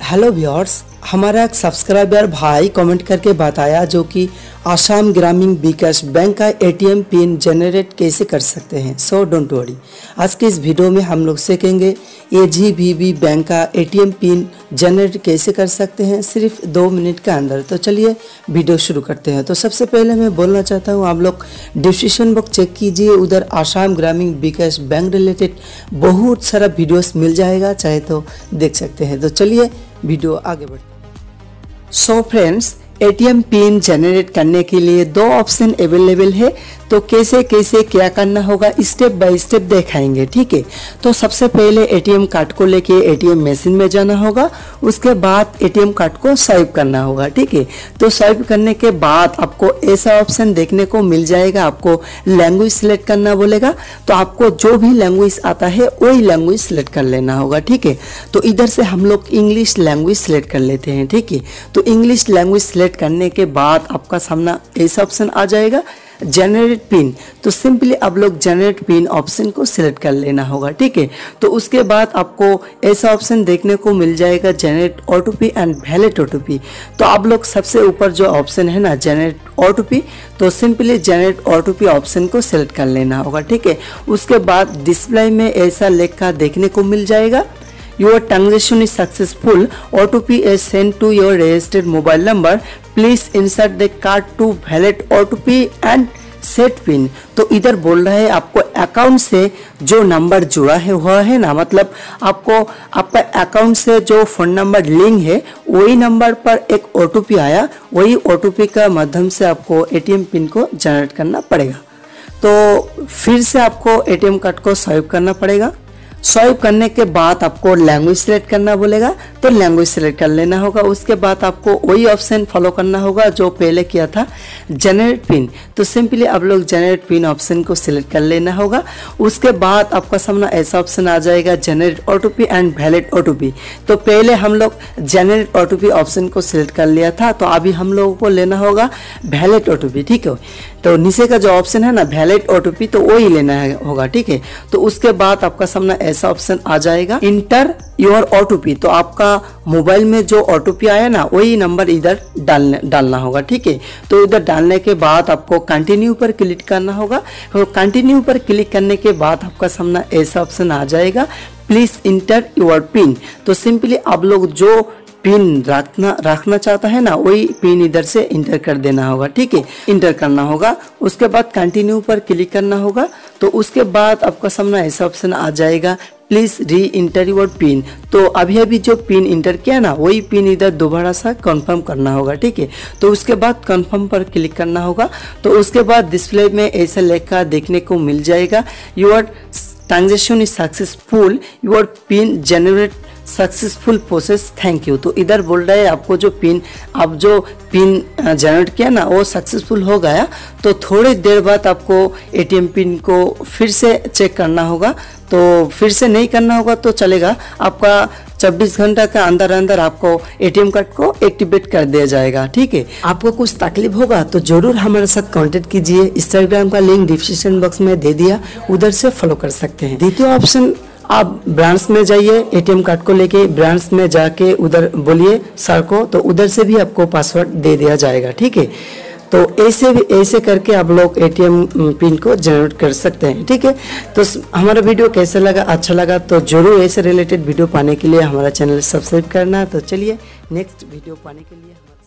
Hello viewers, हमारा एक subscriber भाई कमेंट करके बताया जो कि आसाम ग्रामीण विकास बैंक का एटीएम पिन जनरेट कैसे कर सकते हैं। सो डोंट वरी, आज के इस वीडियो में हम लोग सीखेंगे एजीबीबी बैंक का एटीएम पिन जनरेट कैसे कर सकते हैं सिर्फ 2 मिनट के अंदर। तो चलिए वीडियो शुरू करते हैं। तो सबसे पहले मैं बोलना चाहता हूँ, आप लोग डिस्क्रिप्शन बॉक्स चेक कीजिए, उधर आसाम ग्रामीण विकास बैंक रिलेटेड बहुत सारा वीडियोस मिल जाएगा, चाहे तो देख सकते हैं। तो चलिए वीडियो आगे बढ़ते हैं। So friends, ATM pin generate करने के लिए 2 ऑप्शन अवेलेबल है। तो कैसे कैसे क्या करना होगा स्टेप बाय स्टेप दिखाएंगे, ठीक है। तो सबसे पहले एटीएम कार्ड को लेके एटीएम मशीन में जाना होगा, उसके बाद एटीएम कार्ड को स्वाइप करना होगा, ठीक है। तो स्वाइप करने के बाद आपको ऐसा ऑप्शन देखने को मिल जाएगा, आपको लैंग्वेज सिलेक्ट करना बोलेगा। तो आपको जो भी लैंग्वेज आता है वही लैंग्वेज सिलेक्ट कर लेना होगा, ठीक है। तो इधर से हम लोग इंग्लिश लैंग्वेज सिलेक्ट कर लेते हैं, ठीक है। तो इंग्लिश लैंग्वेज सिलेक्ट करने के बाद आपका सामने ऐसा ऑप्शन आ जाएगा जनरेट पिन। तो सिंपली आप लोग जनरेट पिन ऑप्शन को सिलेक्ट कर लेना होगा, ठीक है। तो उसके बाद आपको ऐसा ऑप्शन देखने को मिल जाएगा generate OTP and valid OTP. तो आप लोग सबसे ऊपर जो ऑप्शन है ना जनरेट ओटीपी, तो सिंपली जनरेट ओटीपी ऑप्शन को सिलेक्ट कर लेना होगा, ठीक है। उसके बाद डिस्प्ले में ऐसा लिखा देखने को मिल जाएगा, Your transaction is successful. OTP is sent to your registered mobile number. Please insert the card to valid OTP and set PIN. तो इधर बोल रहा है आपको अकाउंट से जो नंबर जुड़ा है हुआ है ना, मतलब आपको आपका अकाउंट से जो फोन नंबर लिंक है वही नंबर पर एक OTP आया, वही OTP का माध्यम से आपको एटीएम पिन को जनरेट करना पड़ेगा। तो फिर से आपको एटीएम कार्ड को स्वाइप करना पड़ेगा। स्वाइप करने के बाद आपको लैंग्वेज सिलेक्ट करना बोलेगा, तो लैंग्वेज सिलेक्ट कर लेना होगा। उसके बाद आपको वही ऑप्शन फॉलो करना होगा जो पहले किया था जनरेट पिन। तो सिंपली आप लोग जनरेट पिन ऑप्शन को सिलेक्ट कर लेना होगा। उसके बाद आपका सामने ऐसा ऑप्शन आ जाएगा generate OTP and valid OTP. तो पहले हम लोग जनरेट ओटीपी ऑप्शन को सिलेक्ट कर लिया था, तो अभी हम लोगों को लेना होगा वैलिड ओटीपी, ठीक है। तो नीचे का जो ऑप्शन है ना वैलिड ओटीपी, तो वही लेना होगा, ठीक है। तो उसके बाद आपका सामने ऐसा ऑप्शन आ जाएगा इंटर योर ओटीपी। तो आपका मोबाइल में जो ओटीपी आया ना वही नंबर इधर डालना होगा, ठीक है। तो इधर डालने के बाद आपको कंटिन्यू पर क्लिक करना होगा। तो कंटिन्यू पर क्लिक करने के बाद आपका सामने ऐसा ऑप्शन आ जाएगा प्लीज इंटर योर पिन। तो सिंपली आप लोग जो पिन रखना चाहता है ना वही पिन इधर से इंटर कर देना होगा, ठीक है। इंटर करना होगा, उसके बाद कंटिन्यू पर क्लिक करना होगा। तो उसके बाद आपका सामने ऐसा ऑप्शन आ जाएगा प्लीज री इंटर योर पिन। तो अभी जो पिन इंटर किया ना वही पिन इधर दोबारा सा कंफर्म करना होगा, ठीक है। तो उसके बाद कंफर्म पर क्लिक करना होगा। तो उसके बाद डिस्प्ले में ऐसा लिखा देखने को मिल जाएगा your transaction is successful, your pin generate successful process, thank you. तो इधर बोल रहा है आपको जो पिन जनरेट किया ना वो सक्सेसफुल हो गया। तो थोड़ी देर बाद आपको एटीएम पिन को फिर से चेक करना होगा। तो फिर से नहीं करना होगा तो चलेगा, आपका 24 घंटा का अंदर आपको एटीएम कार्ड को एक्टिवेट कर दिया जाएगा, ठीक है। आपको कुछ तकलीफ होगा तो जरूर हमारे साथ कांटेक्ट कीजिए। इंस्टाग्राम का लिंक डिस्क्रिप्शन बॉक्स में दे दिया, उधर से फॉलो कर सकते हैं। द्वितीय ऑप्शन, आप ब्रांच में जाइए, एटीएम कार्ड को लेके ब्रांच में जाके उधर बोलिए सर को, तो उधर से भी आपको पासवर्ड दे दिया जाएगा, ठीक है। तो ऐसे करके आप लोग एटीएम पिन को जनरेट कर सकते हैं, ठीक है। तो हमारा वीडियो कैसा लगा, अच्छा लगा तो जरूर ऐसे रिलेटेड वीडियो पाने के लिए हमारा चैनल सब्सक्राइब करना। तो चलिए नेक्स्ट वीडियो पाने के लिए